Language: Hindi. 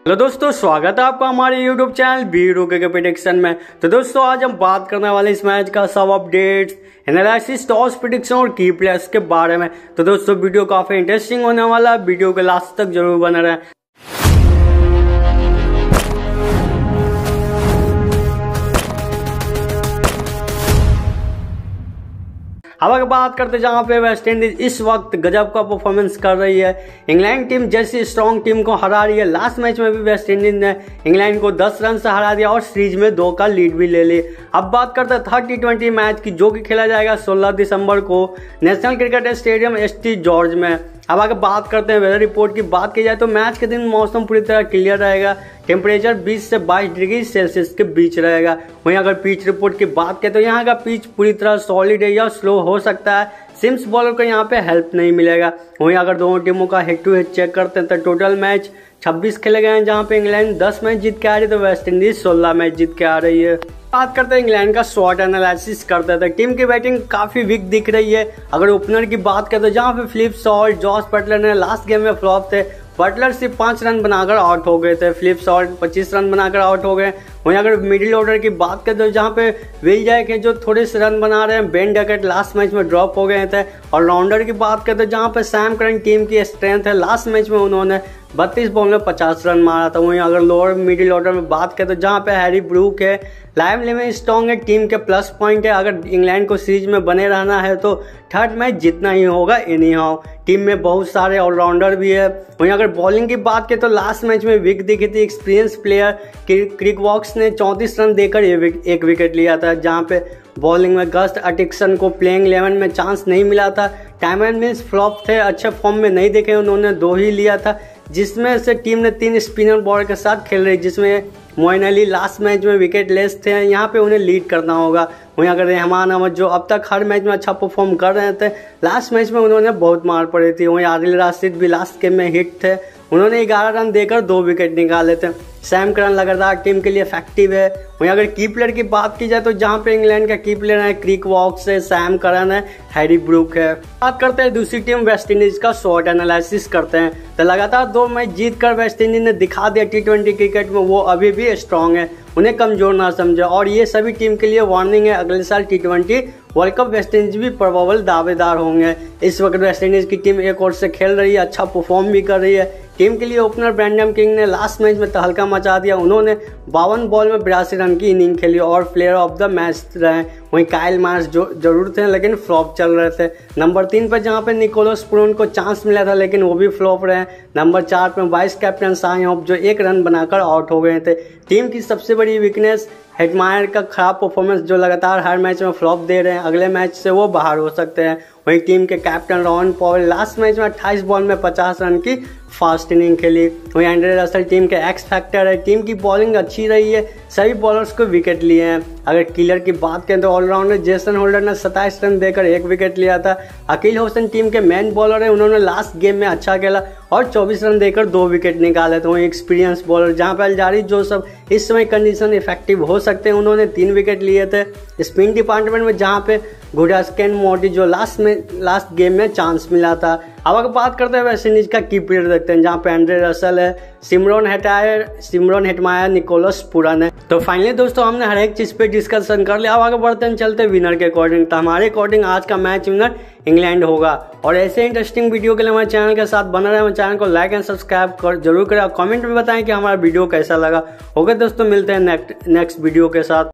हेलो दोस्तों, स्वागत है आपका हमारे YouTube चैनल बीरू के प्रेडिक्शन में। तो दोस्तों आज हम बात करने वाले इस मैच का सब अपडेट्स, एनालिसिस, टॉस प्रेडिक्शन और की प्लेयर्स के बारे में। तो दोस्तों वीडियो काफी इंटरेस्टिंग होने वाला है, वीडियो के लास्ट तक जरूर बने रहें। अब अगर बात करते जहां पे वेस्ट इंडीज इस वक्त गजब का परफॉर्मेंस कर रही है, इंग्लैंड टीम जैसी स्ट्रॉन्ग टीम को हरा रही है। लास्ट मैच में भी वेस्ट इंडीज ने इंग्लैंड को 10 रन से हरा दिया और सीरीज में 2 का लीड भी ले ली। अब बात करते हैं थर्ड T20 मैच की, जो कि खेला जाएगा 16 दिसंबर को national cricket stadium ST George में। अब अगर बात करते हैं वेदर रिपोर्ट की बात की जाए तो मैच के दिन मौसम पूरी तरह क्लियर रहेगा, टेम्परेचर 20 से 22 डिग्री सेल्सियस के बीच रहेगा। वहीं अगर पिच रिपोर्ट की बात करें तो यहाँ का पिच पूरी तरह सॉलिड है या स्लो हो सकता है, सिम्स बॉलर को यहाँ पे हेल्प नहीं मिलेगा। वहीं अगर दोनों टीमों का हेड टू हेड चेक करते हैं तो टोटल मैच 26 खेले गए हैं, जहाँ पे इंग्लैंड 10 मैच जीत के आ रही है तो वेस्ट इंडीज 16 मैच जीत के आ रही है। बात करते हैं इंग्लैंड का शॉट एनालिसिस करते थे। टीम की बैटिंग काफी वीक दिख रही है। अगर ओपनर की बात करें तो जहाँ पे फिलिप सॉल्ट, जॉस बटलर ने लास्ट गेम में फ्लॉप थे। बटलर सिर्फ 5 रन बनाकर आउट हो गए थे, फिलिप सॉल्ट 25 रन बनाकर आउट हो गए। वहीं अगर मिडिल ऑर्डर की बात करें तो जहाँ पे विल जैक है जो थोड़े से रन बना रहे हैं, बेन डकैट लास्ट मैच में ड्रॉप हो गए थे। और राउंडर की बात करें तो जहाँ पे सैम करन टीम की स्ट्रेंथ है, लास्ट मैच में उन्होंने 32 बॉल में 50 रन मारा था। वहीं अगर लोअर मिडिल ऑर्डर में बात करें तो जहाँ पे हैरी ब्रूक है, लाइव लिविंगस्टोन है, टीम के प्लस पॉइंट है। अगर इंग्लैंड को सीरीज में बने रहना है तो थर्ड मैच जितना ही होगा एनी हाउ। टीम में बहुत सारे ऑलराउंडर भी है। वहीं अगर बॉलिंग की बात करें तो लास्ट मैच में वीक दिखी थी। एक्सपीरियंस प्लेयर क्रिक वॉक्स ने 34 रन देकर एक विकेट लिया था, जहाँ पे बॉलिंग में गस्ट अटिक्सन को प्लेइंग 11 में चांस नहीं मिला था। टाइमन मिल्स फ्लॉप थे, अच्छे फॉर्म में नहीं दिखे, उन्होंने 2 ही लिया था, जिसमें से टीम ने 3 स्पिनर बॉलर के साथ खेल रही, जिसमें मोइन अली लास्ट मैच में विकेट लेस थे। यहाँ पे उन्हें लीड करना होगा। वहीं अगर रहमान अहमद जो अब तक हर मैच में अच्छा परफॉर्म कर रहे थे, लास्ट मैच में उन्होंने बहुत मार पड़ी थी। वहीं आदिल राशिद भी लास्ट गेम में हिट थे, उन्होंने 11 रन देकर 2 विकेट निकाले थे। सैम करन लगातार टीम के लिए इफेक्टिव है। वहीं अगर की प्लेयर की बात की जाए तो जहाँ पे इंग्लैंड का की प्लेयर है क्रिक वॉक्स है, सैम करन है, हैरी ब्रूक है। बात करते हैं दूसरी टीम वेस्ट इंडीज का, शॉट एनालिसिस करते हैं तो लगातार 2 मैच जीतकर वेस्ट इंडीज ने दिखा दिया T20 क्रिकेट में वो अभी भी स्ट्रांग है, उन्हें कमजोर ना समझे। और ये सभी टीम के लिए वार्निंग है, अगले साल T20 World Cup West Indies भी प्रोबेबल दावेदार होंगे। इस वक्त वेस्ट इंडीज की टीम एक और से खेल रही है, अच्छा परफॉर्म भी कर रही है। टीम के लिए ओपनर ब्रैंडन किंग ने लास्ट मैच में तहलका मचा दिया, उन्होंने 52 बॉल में 82 रन की इनिंग खेली और प्लेयर ऑफ द मैच रहे। वहीं काइल मार्श जो जरूर थे लेकिन फ्लॉप चल रहे थे। नंबर 3 पर जहां पे निकोलस पुरन को चांस मिला था लेकिन वो भी फ्लॉप रहे। नंबर 4 पर वाइस कैप्टन शाही होप जो 1 रन बनाकर आउट हो गए थे। टीम की सबसे बड़ी वीकनेस हेटमायर का खराब परफॉर्मेंस, जो लगातार हर मैच में फ्लॉप दे रहे हैं, अगले मैच से वो बाहर हो सकते हैं। वहीं टीम के captain Ron Paul last match में 28 बॉल में 50 रन की फास्ट इनिंग खेली। वहीं एंड्रे रसल टीम के एक्स फैक्टर है, टीम की बॉलिंग अच्छी रही है, सभी बॉलर्स को विकेट लिए हैं। अगर किलर की बात करें तो ऑलराउंडर जेसन होल्डर ने 27 रन देकर 1 विकेट लिया था। अकील होसन टीम के मेन बॉलर है, उन्होंने लास्ट गेम में अच्छा खेला और 24 रन देकर 2 विकेट निकाले थे। वहीं एक्सपीरियंस बॉलर जहां पर अलजारी जोसेफ इस समय कंडीशन इफेक्टिव हो सकते हैं, उन्होंने 3 विकेट लिए थे। स्पिन डिपार्टमेंट में जहां पे गुडास्केन मोटी जो लास्ट गेम में चांस मिला था। अब अगर बात करते हैं वेस्ट इंडीज का की प्लेयर देखते हैं, जहाँ पे एंड्रे रसल है, सिमरन हेटमायर, निकोलस पुरन है। तो फाइनली दोस्तों हमने हर एक चीज पे डिस्कशन कर लिया। अब आगे बढ़ते हैं, चलते विनर के अकॉर्डिंग। तो हमारे अकॉर्डिंग आज का मैच विनर इंग्लैंड होगा। और ऐसे इंटरेस्टिंग वीडियो के लिए हमारे चैनल के साथ बना रहे, हमारे चैनल को लाइक एंड सब्सक्राइब जरूर करें। कमेंट में बताएं कि हमारा वीडियो कैसा लगा। ओके दोस्तों, मिलते हैं नेक्स्ट वीडियो के साथ।